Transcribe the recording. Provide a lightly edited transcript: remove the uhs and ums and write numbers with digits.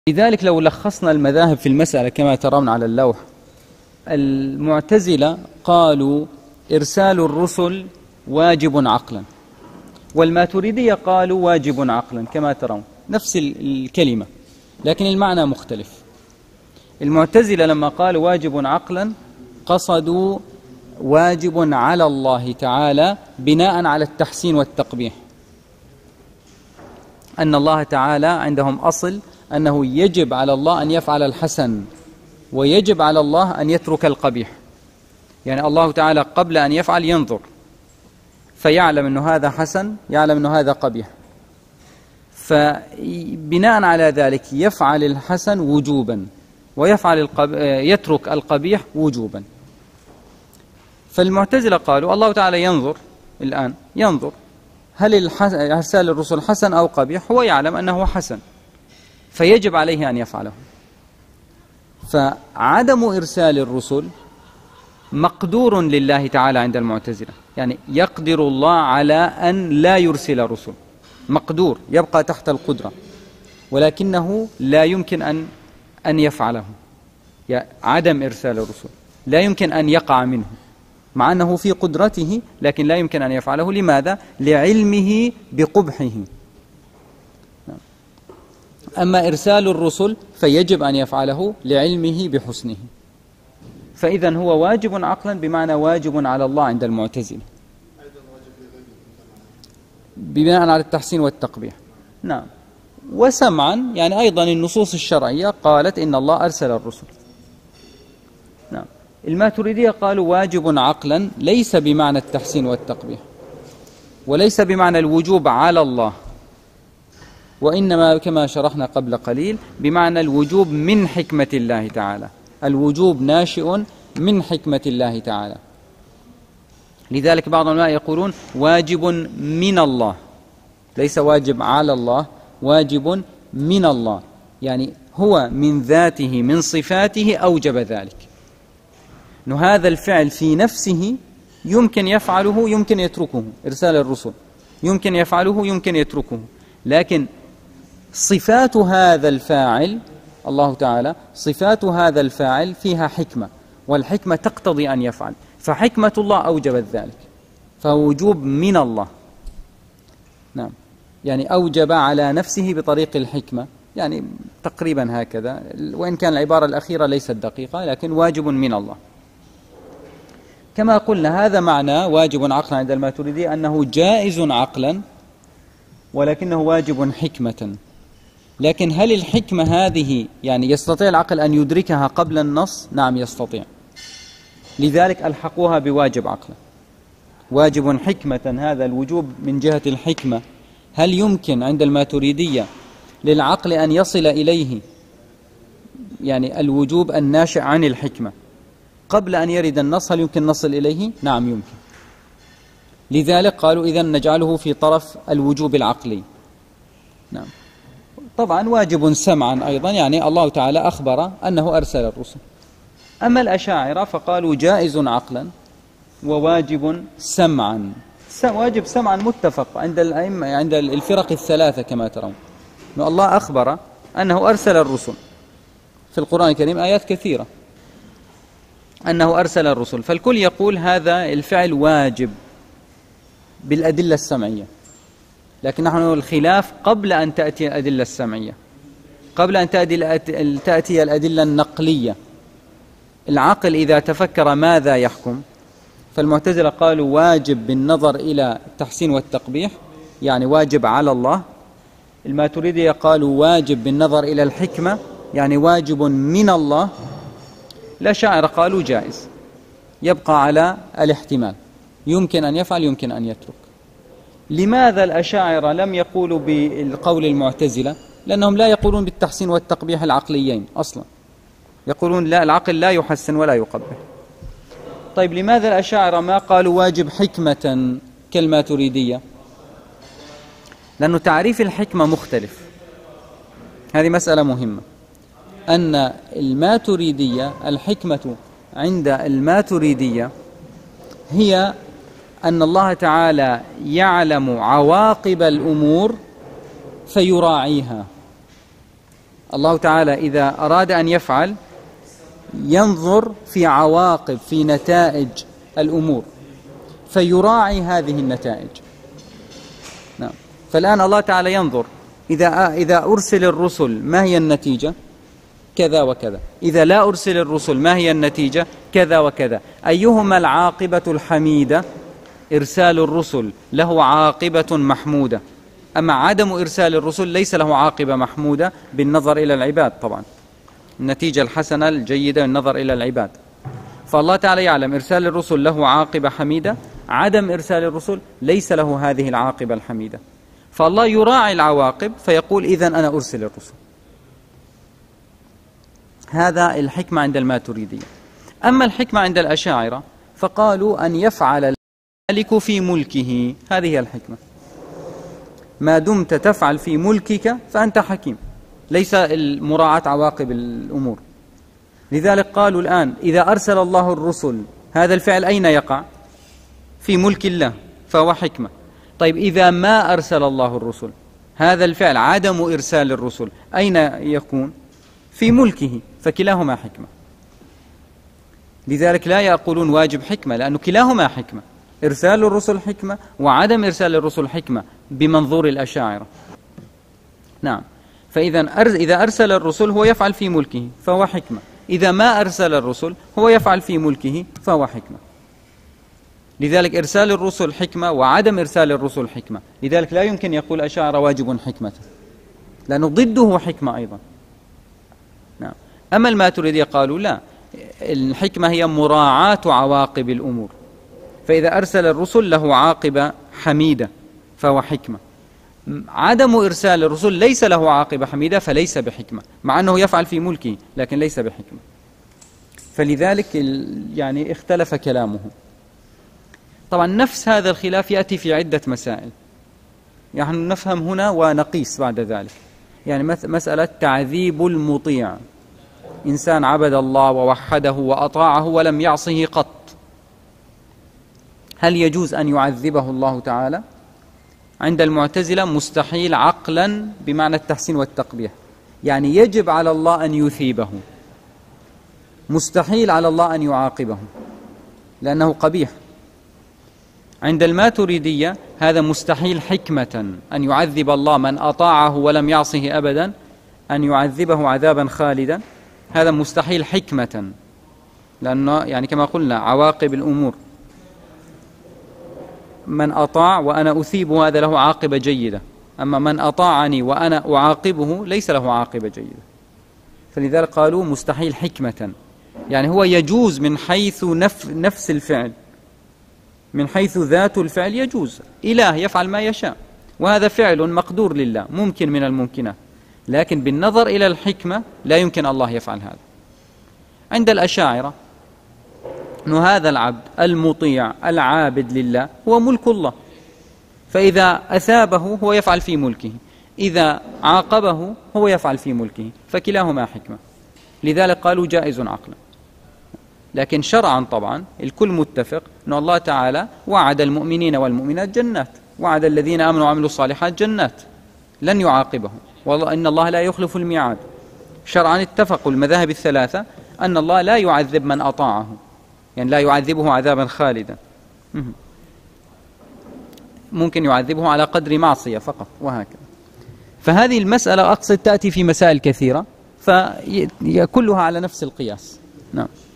لذلك لو لخصنا المذاهب في المسألة كما ترون على اللوح، المعتزلة قالوا إرسال الرسل واجب عقلا، والماتريدية قالوا واجب عقلا كما ترون، نفس الكلمة لكن المعنى مختلف. المعتزلة لما قالوا واجب عقلا قصدوا واجب على الله تعالى بناء على التحسين والتقبيح، أن الله تعالى عندهم أصل أنه يجب على الله أن يفعل الحسن ويجب على الله أن يترك القبيح. يعني الله تعالى قبل أن يفعل ينظر فيعلم أنه هذا حسن، يعلم أنه هذا قبيح، فبناء على ذلك يفعل الحسن وجوبا ويفعل يترك القبيح وجوبا. فالمعتزلة قالوا الله تعالى ينظر الآن، ينظر هل إرسال الرسل حسن أو قبيح، هو يعلم أنه حسن فيجب عليه أن يفعله. فعدم إرسال الرسل مقدور لله تعالى عند المعتزلة، يعني يقدر الله على أن لا يرسل رسل، مقدور يبقى تحت القدرة، ولكنه لا يمكن أن يفعله. يعني عدم إرسال الرسل لا يمكن أن يقع منه مع أنه في قدرته، لكن لا يمكن أن يفعله. لماذا؟ لعلمه بقبحه. أما إرسال الرسل فيجب أن يفعله لعلمه بحسنه. فإذا هو واجب عقلا بمعنى واجب على الله عند المعتزلة بناء على التحسين والتقبيح. نعم. وسمعا يعني أيضا النصوص الشرعية قالت إن الله أرسل الرسل. نعم. الماتريدية قالوا واجب عقلا ليس بمعنى التحسين والتقبيح وليس بمعنى الوجوب على الله، وإنما كما شرحنا قبل قليل بمعنى الوجوب من حكمة الله تعالى، الوجوب ناشئ من حكمة الله تعالى. لذلك بعض العلماء يقولون واجب من الله، ليس واجب على الله، واجب من الله، يعني هو من ذاته من صفاته أوجب ذلك. إنه هذا الفعل في نفسه يمكن يفعله يمكن يتركه، إرسال الرسل يمكن يفعله يمكن يتركه، لكن صفات هذا الفاعل الله تعالى، صفات هذا الفاعل فيها حكمة، والحكمة تقتضي أن يفعل، فحكمة الله أوجبت ذلك، فهو وجوب من الله. نعم. يعني أوجب على نفسه بطريق الحكمة، يعني تقريبا هكذا، وإن كان العبارة الأخيرة ليست دقيقة، لكن واجب من الله. كما قلنا هذا معنى واجب عقلا عند الماتريدية، أنه جائز عقلا ولكنه واجب حكمة. لكن هل الحكمة هذه يعني يستطيع العقل أن يدركها قبل النص؟ نعم يستطيع، لذلك ألحقوها بواجب عقلا. واجب حكمة، هذا الوجوب من جهة الحكمة. هل يمكن عند الماتريدية للعقل أن يصل إليه يعني الوجوب الناشئ عن الحكمة قبل أن يرد النص؟ هل يمكن نصل إليه؟ نعم يمكن. لذلك قالوا إذن نجعله في طرف الوجوب العقلي. نعم. طبعا واجب سمعا أيضا، يعني الله تعالى أخبر أنه أرسل الرسل. أما الأشاعرة فقالوا جائز عقلا وواجب سمعا. واجب سمعا متفق عند الأئمة، عند الفرق الثلاثة كما ترون، أن الله أخبر أنه أرسل الرسل في القرآن الكريم آيات كثيرة أنه أرسل الرسل، فالكل يقول هذا الفعل واجب بالأدلة السمعية. لكن نحن الخلاف قبل أن تأتي الأدلة السمعية، قبل أن تأتي الأدلة النقلية. العقل إذا تفكر ماذا يحكم؟ فالمعتزلة قالوا واجب بالنظر إلى التحسين والتقبيح، يعني واجب على الله. الماتريدية قالوا واجب بالنظر إلى الحكمة، يعني واجب من الله. الأشاعرة قالوا جائز، يبقى على الاحتمال، يمكن أن يفعل يمكن أن يترك. لماذا الأشاعرة لم يقولوا بالقول المعتزلة؟ لأنهم لا يقولون بالتحسين والتقبيح العقليين أصلا، يقولون لا، العقل لا يحسن ولا يقبح. طيب لماذا الأشاعرة ما قالوا واجب حكمة كالماتريدية؟ لأنه تعريف الحكمة مختلف. هذه مسألة مهمة، أن الماتريدية الحكمة عند الماتريدية هي أن الله تعالى يعلم عواقب الأمور فيراعيها. الله تعالى إذا أراد أن يفعل ينظر في عواقب، في نتائج الأمور، فيراعي هذه النتائج. نعم. فالآن الله تعالى ينظر إذا أرسل الرسل ما هي النتيجة؟ كذا وكذا. إذا لا أرسل الرسل ما هي النتيجة؟ كذا وكذا. أيهما العاقبة الحميدة؟ إرسال الرسل له عاقبة محمودة، أما عدم إرسال الرسل ليس له عاقبة محمودة بالنظر إلى العباد. طبعا النتيجة الحسنة الجيدة بالنظر إلى العباد. فالله تعالى يعلم إرسال الرسل له عاقبة حميدة، عدم إرسال الرسل ليس له هذه العاقبة الحميدة، فالله يراعي العواقب فيقول إذن أنا أرسل الرسل. هذا الحكمة عند الماتريدية. أما الحكمة عند الأشاعرة فقالوا أن يفعل الملك في ملكه، هذه هي الحكمة. ما دمت تفعل في ملكك فأنت حكيم، ليس مراعاة عواقب الأمور. لذلك قالوا الآن إذا أرسل الله الرسل هذا الفعل أين يقع؟ في ملك الله، فهو حكمة. طيب إذا ما أرسل الله الرسل هذا الفعل، عدم إرسال الرسل، أين يكون؟ في ملكه، فكلاهما حكمة. لذلك لا يقولون واجب حكمة، لأنه كلاهما حكمة، إرسال الرسل حكمة وعدم إرسال الرسل حكمة بمنظور الأشاعرة. نعم. إذا أرسل الرسل هو يفعل في ملكه فهو حكمة، إذا ما أرسل الرسل هو يفعل في ملكه فهو حكمة. لذلك إرسال الرسل حكمة وعدم إرسال الرسل حكمة. لذلك لا يمكن يقول الأشاعرة واجب حكمة، لأنه ضده حكمة أيضا. نعم. أما الماتريدية قالوا لا، الحكمة هي مراعاة عواقب الأمور، فإذا أرسل الرسل له عاقبة حميدة فهو حكمة، عدم إرسال الرسل ليس له عاقبة حميدة فليس بحكمة، مع أنه يفعل في ملكه لكن ليس بحكمة. فلذلك يعني اختلف كلامه. طبعا نفس هذا الخلاف يأتي في عدة مسائل، يعني نفهم هنا ونقيس بعد ذلك. يعني مسألة تعذيب المطيع، إنسان عبد الله ووحده وأطاعه ولم يعصه قط، هل يجوز أن يعذبه الله تعالى؟ عند المعتزلة مستحيل عقلا بمعنى التحسين والتقبيح، يعني يجب على الله أن يثيبه، مستحيل على الله أن يعاقبه لأنه قبيح. عند الماتريدية هذا مستحيل حكمة، أن يعذب الله من أطاعه ولم يعصه أبدا، أن يعذبه عذابا خالدا، هذا مستحيل حكمة، لأنه يعني كما قلنا عواقب الأمور، من أطاع وأنا أثيبه هذا له عاقبة جيدة، أما من أطاعني وأنا أعاقبه ليس له عاقبة جيدة. فلذلك قالوا مستحيل حكمة، يعني هو يجوز من حيث نفس الفعل، من حيث ذات الفعل يجوز، إله يفعل ما يشاء وهذا فعل مقدور لله ممكن من الممكنات، لكن بالنظر إلى الحكمة لا يمكن الله يفعل هذا. عند الأشاعرة أن هذا العبد المطيع العابد لله هو ملك الله، فإذا أثابه هو يفعل في ملكه، إذا عاقبه هو يفعل في ملكه، فكلاهما حكمة. لذلك قالوا جائز عقلا. لكن شرعا طبعا الكل متفق أن الله تعالى وعد المؤمنين والمؤمنات جنات، وعد الذين آمنوا وعملوا الصالحات جنات، لن يعاقبهم، والله إن الله لا يخلف الميعاد. شرعا اتفقوا المذاهب الثلاثة أن الله لا يعذب من أطاعه، يعني لا يعذبه عذابا خالدا، ممكن يعذبه على قدر معصية فقط، وهكذا. فهذه المسألة أقصد تأتي في مسائل كثيرة، فكلها على نفس القياس. نعم.